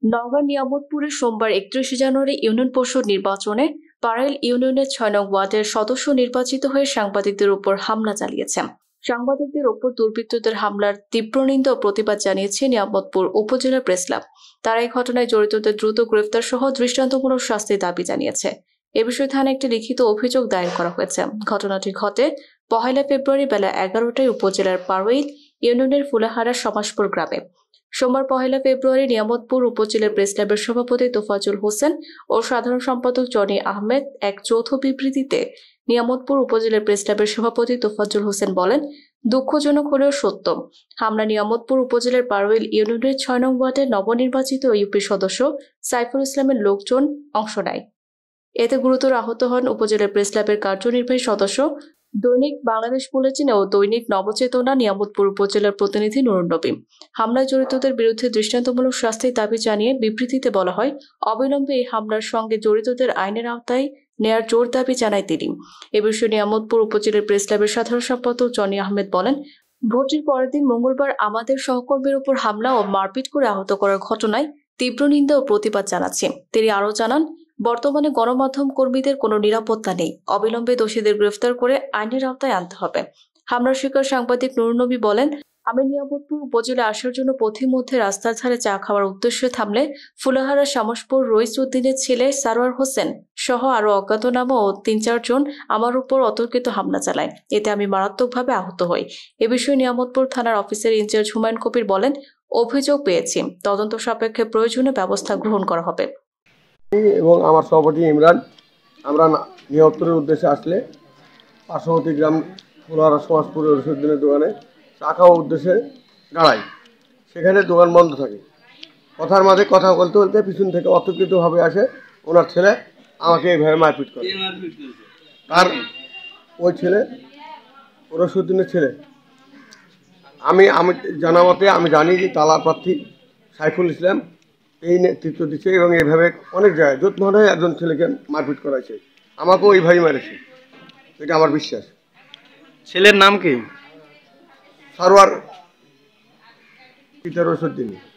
নওগাঁ নিয়ামতপুরে সোমবার ৩১ জানুয়ারি ইউনিয়ন পরিষদ নির্বাচনে পাড়াইল ইউনিয়নের ৬ নং ওয়ার্ডের সদস্য নির্বাচিত হয়ে সাংবাদিকদের উপর হামলা চালিয়েছেন। সাংবাদিকদের ওপর দুর্বৃত্তদের হামলার তীব্র নিন্দা ও প্রতিবাদ জানিয়েছে নিয়ামতপুর উপজেলা প্রেস ক্লাব। তারা এই ঘটনায় জড়িতদের দ্রুত গ্রেফতার সহ দৃষ্টান্তমূলক শাস্তির দাবি জানিয়েছে। এ বিষয়ে থানায় একটি লিখিত অভিযোগ দায়ের করা হয়েছে। ঘটনাটি ঘটে ১ ফেব্রুয়ারি বেলা ১১টায় উপজেলার পাড়াইল ইউনিয়নের ফুলাহারা সমাজপুর গ্রামে। সোমবার ১ ফেব্রুয়ারি নিয়ামতপুর উপজেলা প্রেস ক্লাবের সভাপতি তোফাজ্জল হোসেন ও সাধারণ সম্পাদক জনি আহমেদ এক যৌথ বিবৃতিতে নিয়ামতপুর উপজেলা প্রেস ক্লাবের সভাপতি তোফাজ্জল হোসেন বলেন, দুঃখজনক হলেও সত্য, হামলা নিয়ামতপুর উপজেলার পাড়াইল ইউনিয়নের ৬ নং ওয়ার্ডের নবনির্বাচিত ইউপি সদস্য সাইফুল ইসলামের লোকজন অংশ নেয়। এতে গুরুতর আহত হন উপজেলা প্রেস ক্লাবের কার্যনির্বাহী সদস্য, দৈনিক বাংলাদেশ বুলেটিন ও দৈনিক নবচেতনা নিয়ামতপুর উপজেলার প্রতিনিধি নুরুন নবী। হামলায় জড়িতদের বিরুদ্ধে দৃষ্টান্তমূলক শাস্তির দাবি জানিয়ে বিবৃতিতে বলা হয়, অবিলম্বে এই হামলার সঙ্গে জড়িতদের আইনের আওতায় নেয়ার জোর দাবি জানায় তিনি। এ বিষয়ে নিয়ামতপুর উপজেলার প্রেস ক্লাবের সাধারণ সম্পাদক জনি আহমেদ বলেন, ভোটের পরের দিন মঙ্গলবার আমাদের সহকর্মীর উপর হামলা ও মারপিট করে আহত করার ঘটনায় তীব্র নিন্দা ও প্রতিবাদ জানাচ্ছি। তিনি আরও জানান, বর্তমানে গণমাধ্যম কর্মীদের কোনো নিরাপত্তা নেই। অবিলম্বে দোষীদের গ্রেফতার করে আইনের আওতায় আনতে হবে। হামলার শিকার সাংবাদিক নুরুন নবী বলেন, আমি নিয়ামতপুর উপজেলা আসার জন্য পথিমধ্যে রাস্তার ধারে চা খাওয়ার উদ্দেশ্যে থামলে ফুলাহারা শামসপুর রইস উদ্দিনের ছেলে সারোয়ার হোসেন সহ আরো অজ্ঞাতনামা ও ৩-৪ জন আমার উপর অতর্কিত হামলা চালায়। এতে আমি মারাত্মকভাবে আহত হই। এ বিষয়ে নিয়ামতপুর থানার অফিসার ইনচার্জ হুমায়ুন কবির বলেন, অভিযোগ পেয়েছি, তদন্ত সাপেক্ষে প্রয়োজনীয় ব্যবস্থা গ্রহণ করা হবে। এবং আমার সভাপতি ইমরান আমরা নিয়ামতপুরের উদ্দেশ্যে আসলে পার্শ্ববর্তী গ্রাম ফুলাহারা সমাজপুর রইসুদ্দিনের দোকানে চা খাওয়ার উদ্দেশ্যে দাঁড়াই। সেখানে দোকান বন্ধ থাকে। কথার মাঝে কথা বলতে বলতে পিছন থেকে অতর্কিতভাবে আসে ওনার ছেলে আমাকে এইভাবে মারপিট করে। তার ওই ছেলে রইসুদ্দিনের ছেলে। আমি জানা মতে আমি জানি যে তালা প্রার্থী সাইফুল ইসলাম এই নেতৃত্ব দিচ্ছে এবং এইভাবে অনেক জায়গায় জোটমহলে একজন ছেলেকে মারপিট করাইছে, আমাকেও এইভাবেই মেরেছে, এটা আমার বিশ্বাস। ছেলের নাম কি? সারোয়ার পিতা রইসুদ্দিন।